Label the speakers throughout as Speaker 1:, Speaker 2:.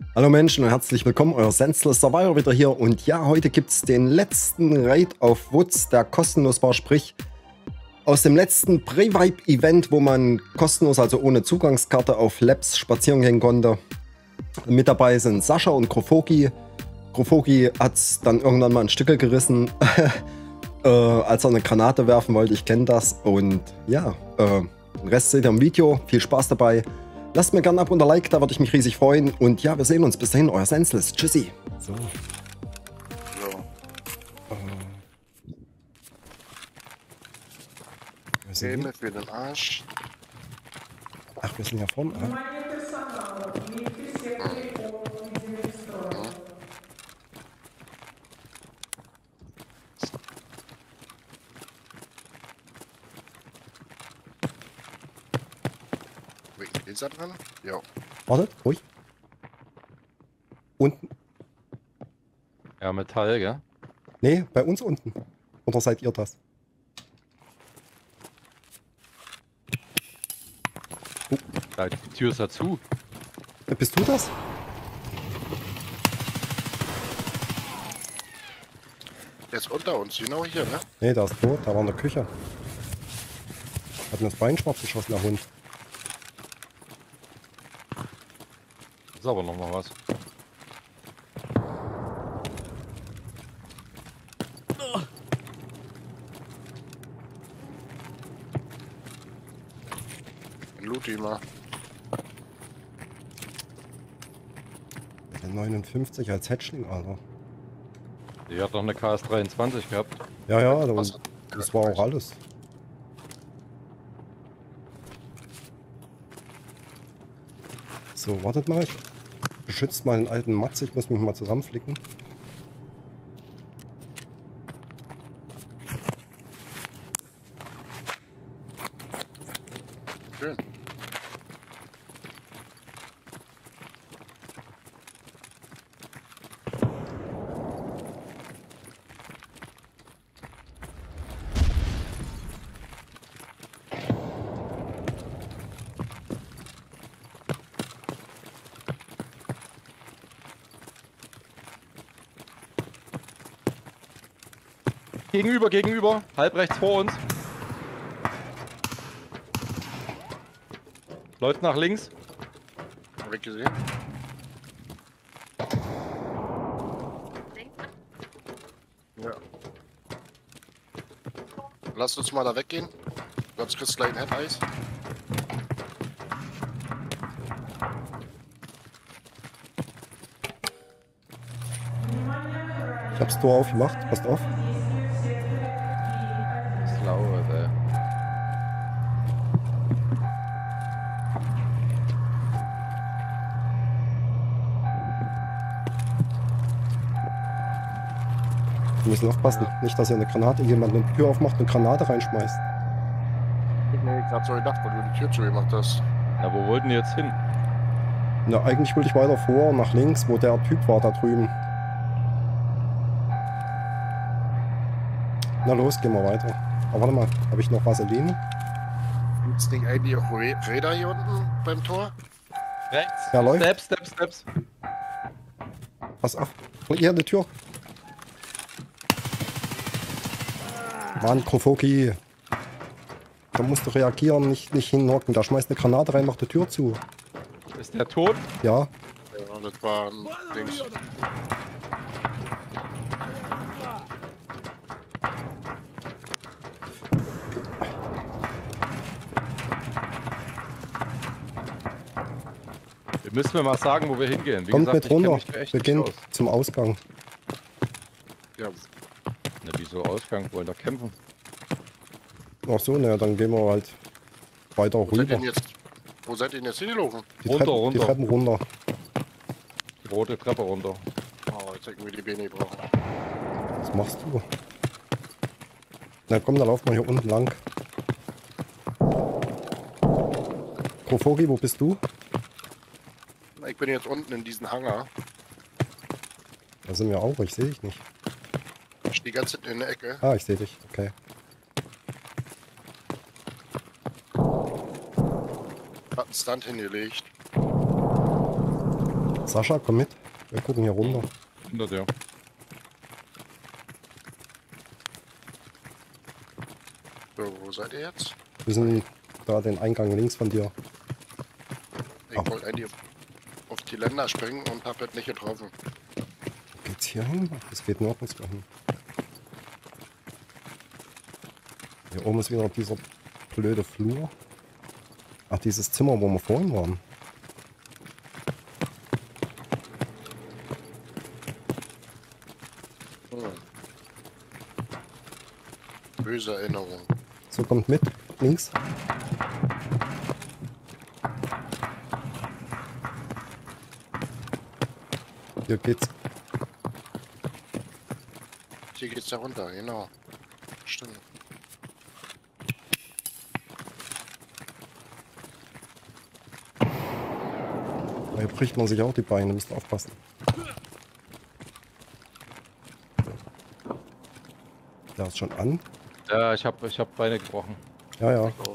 Speaker 1: Hallo Menschen und herzlich willkommen, euer Senseless Survivor wieder hier. Und ja, heute gibt es den letzten Raid auf Woods, der kostenlos war, sprich aus dem letzten Pre-Vibe-Event, wo man kostenlos, also ohne Zugangskarte, auf Labs spazieren gehen konnte. Mit dabei sind Sascha und Krofoki. Krofoki hat es dann irgendwann mal ein Stück gerissen, als er eine Granate werfen wollte. Ich kenne das. Und ja, den Rest seht ihr im Video. Viel Spaß dabei. Lasst mir gerne ab und ein Like, da würde ich mich riesig freuen. Und ja, wir sehen uns. Bis dahin, euer Senseless. Tschüssi. So.
Speaker 2: Game für den Arsch.
Speaker 1: Ach, wir sind ja vorne.
Speaker 2: Ist er dran? Ja.
Speaker 1: Wartet, ruhig. Unten.
Speaker 3: Ja, Metall, gell?
Speaker 1: Nee, bei uns unten. Oder seid ihr das?
Speaker 3: Die Tür ist ja zu.
Speaker 1: Bist du das?
Speaker 2: Der ist unter uns, genau hier, ne?
Speaker 1: Nee, der ist tot. Der war in der Küche. Hat mir das Bein schwarz geschossen, der Hund.
Speaker 3: Ist aber noch mal was.
Speaker 2: Loot ihn mal.
Speaker 1: Der 59 als Hatchling, Alter.
Speaker 3: Die hat doch eine KS-23 gehabt.
Speaker 1: Ja, ja,
Speaker 2: Was?
Speaker 1: das war auch alles. So, wartet mal. Ich beschützt mal den alten Matze. Ich muss mich mal zusammenflicken.
Speaker 2: Schön.
Speaker 3: Gegenüber. Halb rechts vor uns. Läuft nach links.
Speaker 2: Weggesehen. Ja. Lasst uns mal da weggehen. Sonst kriegst du gleich ein Head-Eis.
Speaker 1: Ich hab's Tor aufgemacht. Passt auf.
Speaker 3: Das laut, ey.
Speaker 1: Wir müssen aufpassen. Nicht, dass ihr eine Granate, jemand eine Tür aufmacht und eine Granate reinschmeißt.
Speaker 2: Ich hab so gedacht, weil du die Tür zugemacht hast.
Speaker 3: Na, wo wollten die jetzt hin?
Speaker 1: Na, eigentlich wollte ich weiter vor, nach links, wo der Typ war da drüben. Na los, gehen wir weiter. Aber warte mal, habe ich noch Vaseline?
Speaker 2: Gibt's nicht eigentlich auch Räder hier unten beim Tor?
Speaker 3: Rechts.
Speaker 1: Ja, läuft.
Speaker 3: Steps.
Speaker 1: Pass auf. Hier eine Tür. Mann, Krofoki. Da musst du reagieren, nicht hinhocken. Da schmeißt eine Granate rein, macht die Tür zu.
Speaker 3: Ist der tot?
Speaker 1: Ja.
Speaker 2: Ja, das war ein Dings.
Speaker 3: Wir müssen mir mal sagen, wo wir hingehen. Wie
Speaker 1: Kommt
Speaker 3: gesagt,
Speaker 1: mit runter.
Speaker 3: ich kenn mich echt
Speaker 1: Wir
Speaker 3: nicht
Speaker 1: gehen
Speaker 3: aus.
Speaker 1: zum Ausgang.
Speaker 2: Ja,
Speaker 3: Na, wieso Ausgang? Wollen da kämpfen?
Speaker 1: Ach so, naja, dann gehen wir halt weiter
Speaker 2: wo seid ihr
Speaker 1: rüber.
Speaker 2: denn jetzt? Wo seid ihr denn jetzt hingelaufen?
Speaker 1: Die
Speaker 3: Runter.
Speaker 1: Treppen runter.
Speaker 3: Die rote Treppe runter.
Speaker 2: Oh, jetzt hätten wir die Beine brauchen.
Speaker 1: Was machst du? Na komm, dann laufen wir hier unten lang. Krofoki, wo bist du?
Speaker 2: Ich bin jetzt unten in diesem Hangar.
Speaker 1: Da sind wir auch, ich sehe dich nicht.
Speaker 2: Ich stehe ganz hinten in der Ecke.
Speaker 1: Ah, ich sehe dich, okay.
Speaker 2: Hat einen Stunt hingelegt.
Speaker 1: Sascha, komm mit. Wir gucken hier runter.
Speaker 3: Hinter dir.
Speaker 2: So, wo seid ihr jetzt?
Speaker 1: Wir sind da den Eingang links von dir.
Speaker 2: Ich wollte eigentlich auf die Länder springen und hab das nicht getroffen.
Speaker 1: Wo geht's hier hin? Es geht nirgends mehr hin. Hier oben ist wieder dieser blöde Flur. Ach, dieses Zimmer, wo wir vorhin waren.
Speaker 2: Böse Erinnerung.
Speaker 1: So, kommt mit. Links. Hier geht's.
Speaker 2: Hier geht's da runter, genau. Stimmt.
Speaker 1: Hier bricht man sich auch die Beine, müsst ihr aufpassen. Der ist schon an.
Speaker 3: Ja, ich hab Beine gebrochen.
Speaker 1: Ja, ja.
Speaker 2: Oh.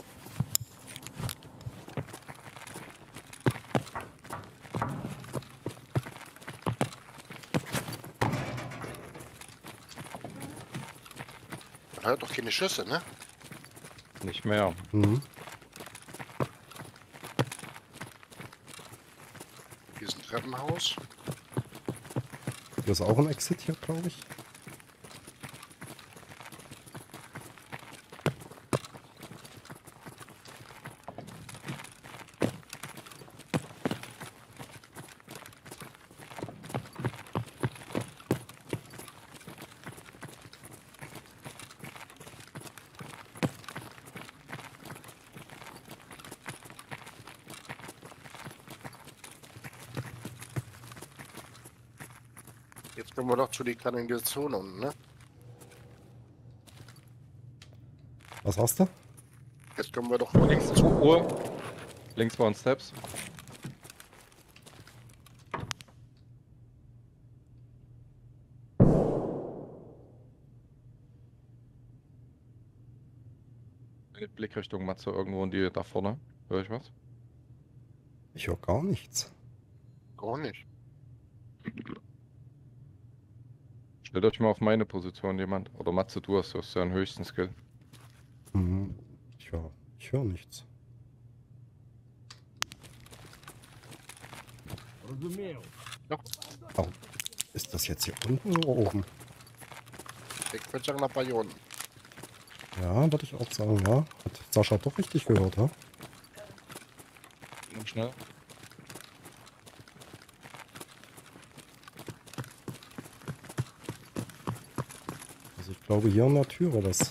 Speaker 2: Man hört doch keine Schüsse, ne?
Speaker 3: Nicht mehr.
Speaker 1: Mhm.
Speaker 2: Hier ist ein Treppenhaus.
Speaker 1: Hier ist auch ein Exit hier, glaube ich.
Speaker 2: Jetzt kommen wir doch zu die Kanalisation unten, ne?
Speaker 1: Was hast du?
Speaker 2: Jetzt kommen wir doch
Speaker 3: Links
Speaker 2: zu.
Speaker 3: Uhr. Links waren Steps. Blickrichtung Matze irgendwo in die da vorne. Hör ich was?
Speaker 1: Ich höre gar nichts.
Speaker 2: Gar nicht.
Speaker 3: Stellt euch mal auf meine Position jemand. Oder Matze, du hast ja den höchsten Skill.
Speaker 1: Mhm. Ich höre nichts. Oh, ist das jetzt hier unten oder oben?
Speaker 2: Ich würde sagen, nach bei hier unten.
Speaker 1: Ja, würde ich auch sagen, ja. Hat Sascha doch richtig gehört, ja?
Speaker 3: Und schnell.
Speaker 1: Also ich glaube hier an der Tür war das.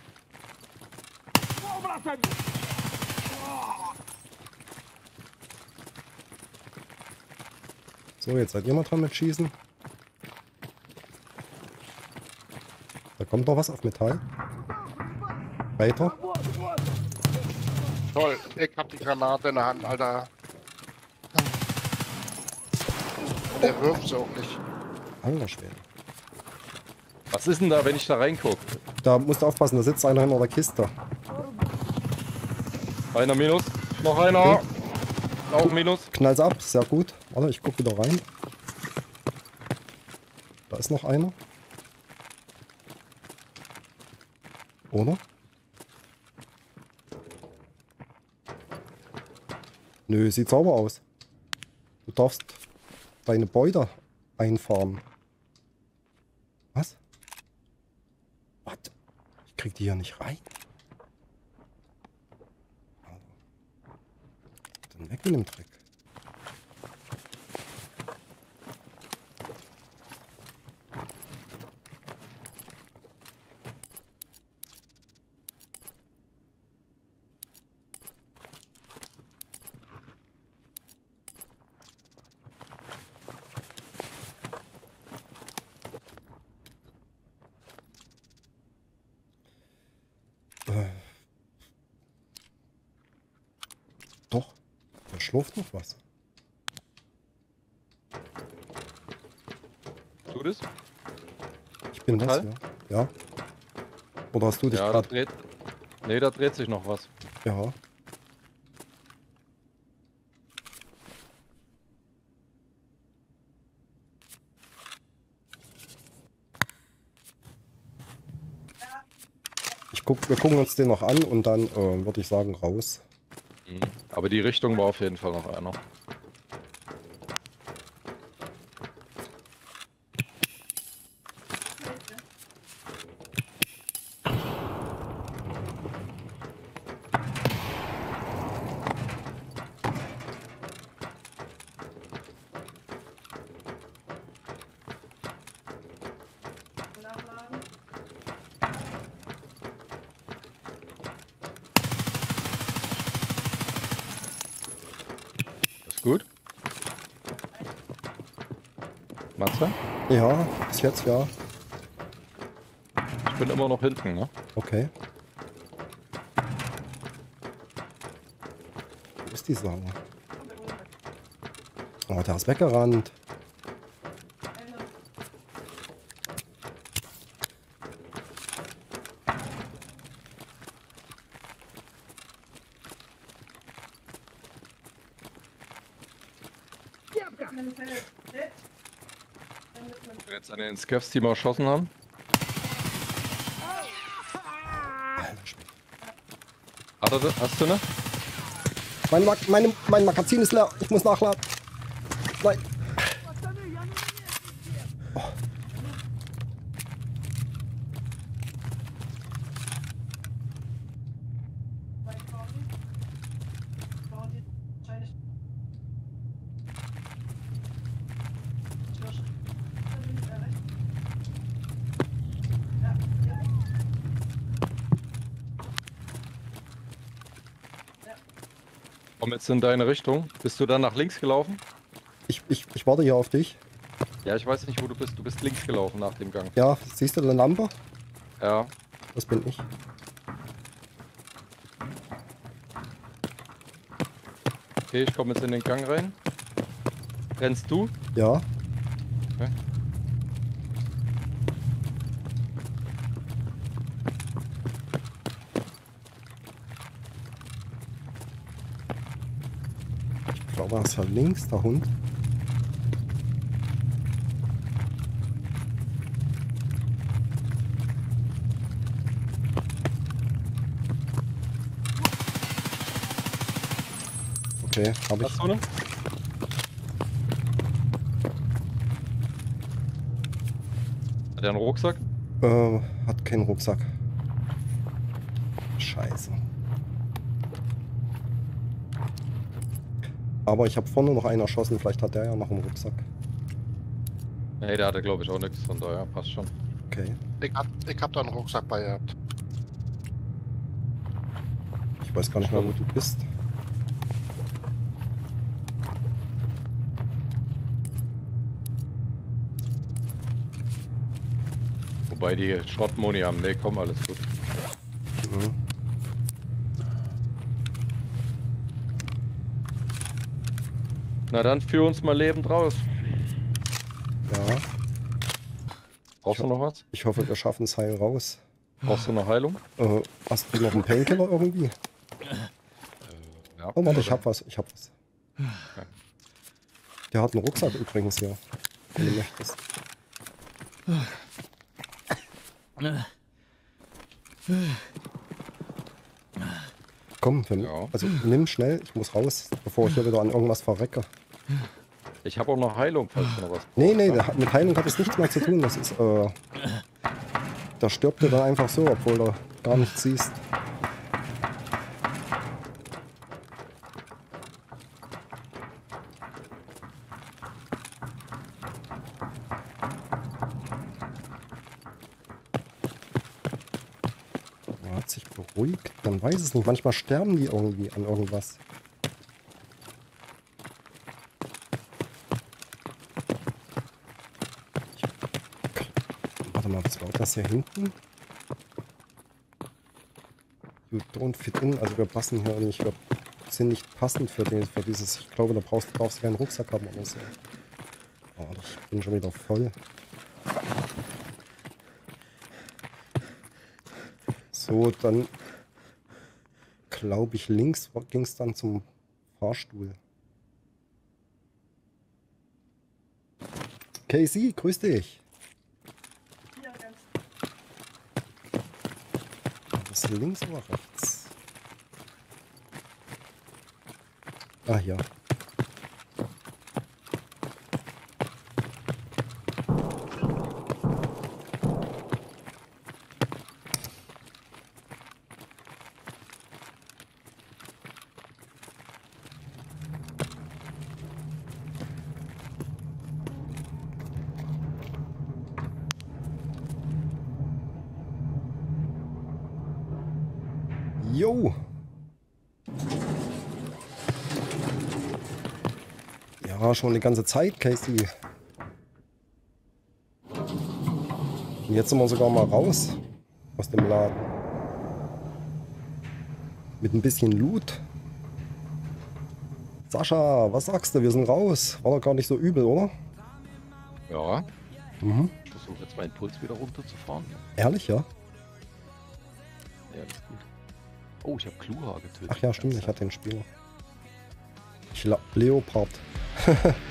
Speaker 1: So, jetzt seid ihr mal dran mit Schießen. Da kommt noch was auf Metall. Weiter.
Speaker 2: Toll, ich hab die Granate in der Hand, Alter. Der wirft sie auch nicht.
Speaker 1: Alter Schwede.
Speaker 3: Was ist denn da, wenn ich da reingucke?
Speaker 1: Da musst du aufpassen, da sitzt einer hinter der Kiste.
Speaker 3: Einer minus. Noch einer.
Speaker 1: Okay.
Speaker 3: Auch minus.
Speaker 1: Knall's ab, sehr gut. Warte, ich guck wieder rein. Da ist noch einer. Oder? Nö, sieht sauber aus. Du darfst deine Beute einfahren. Was? Was? Ich krieg die hier nicht rein. Dann weg mit dem Dreck. Doch, da schlurft noch was.
Speaker 3: Tu das?
Speaker 1: Ich bin was,
Speaker 3: Metall?
Speaker 1: ja. Ja. Oder hast du dich
Speaker 3: Ja, da
Speaker 1: gerade...
Speaker 3: dreht. Nee, da dreht sich noch was.
Speaker 1: Ja. wir gucken uns den noch an und dann würde ich sagen raus.
Speaker 3: Mhm. Aber die Richtung war auf jeden Fall noch einer. Ist gut? Matze?
Speaker 1: Ja, bis jetzt ja.
Speaker 3: Ich bin immer noch hinten, ne?
Speaker 1: Okay. Wo ist die Sau? Oh, der ist weggerannt.
Speaker 3: Jetzt an den Scavs, die wir erschossen haben.
Speaker 1: Alter Schwede.
Speaker 3: Hat er das? Hast du ne?
Speaker 1: Mein Magazin ist leer. Ich muss nachladen. Nein. Oh.
Speaker 3: Komm jetzt in deine Richtung. Bist du dann nach links gelaufen?
Speaker 1: Ich warte hier auf dich.
Speaker 3: Ja, ich weiß nicht, wo du bist. Du bist links gelaufen nach dem Gang.
Speaker 1: Ja, siehst du eine Lampe?
Speaker 3: Ja.
Speaker 1: Das bin ich.
Speaker 3: Okay, ich komme jetzt in den Gang rein. Rennst du?
Speaker 1: Ja.
Speaker 3: Okay.
Speaker 1: Ich glaube, er ist ja links, der Hund. Okay, habe ich.
Speaker 3: Hast du ne? Hat er einen Rucksack?
Speaker 1: Hat keinen Rucksack. Scheiße. Aber ich habe vorne noch einen erschossen, vielleicht hat der ja noch einen Rucksack.
Speaker 3: Nee, der hatte glaube ich auch nichts, von daher passt schon.
Speaker 1: Okay.
Speaker 2: Ich hab da einen Rucksack bei gehabt.
Speaker 1: Ich weiß gar nicht mehr, wo du bist.
Speaker 3: Wobei die Schrottmoni haben. Nee, komm, alles gut.
Speaker 1: Mhm.
Speaker 3: Na dann, führ uns mal lebend raus.
Speaker 1: Ja,
Speaker 3: Brauchst du noch was?
Speaker 1: ich hoffe, wir schaffen es heil raus.
Speaker 3: Brauchst du noch Heilung?
Speaker 1: Hast du noch einen Painkiller irgendwie?
Speaker 3: Ja.
Speaker 1: Oh, warte, ich hab was. Der hat einen Rucksack übrigens hier, wenn du möchtest. Komm,
Speaker 3: Ja.
Speaker 1: also nimm schnell, ich muss raus, bevor ich hier wieder an irgendwas verrecke.
Speaker 3: Ich habe auch noch Heilung, falls du noch was brauchst.
Speaker 1: Nee, mit Heilung hat es nichts mehr zu tun. Das ist, da stirbt er dann einfach so, obwohl du gar nichts siehst. Er hat sich beruhigt, dann weiß es nicht. Manchmal sterben die irgendwie an irgendwas. Warte mal, was war das hier hinten? You don't fit in, also wir passen hier nicht, wir sind nicht passend für dieses, ich glaube, da brauchst du keinen Rucksack haben oder so. Oh, ich bin schon wieder voll. So, dann glaube ich, links ging es dann zum Fahrstuhl. Casey, grüß dich. Das Ist es links oder rechts? Ah, ja. Jo. Ja, schon die ganze Zeit, Casey. Und jetzt sind wir sogar mal raus aus dem Laden. Mit ein bisschen Loot. Sascha, was sagst du? Wir sind raus. War doch gar nicht so übel, oder?
Speaker 3: Ja.
Speaker 1: Mhm.
Speaker 3: Ich versuche jetzt meinen Puls wieder runterzufahren.
Speaker 1: Ehrlich, ja?
Speaker 3: Ja, ist gut. Oh, ich habe Kluha getötet.
Speaker 1: Ach ja, stimmt, ich hatte den Spieler. Leopard.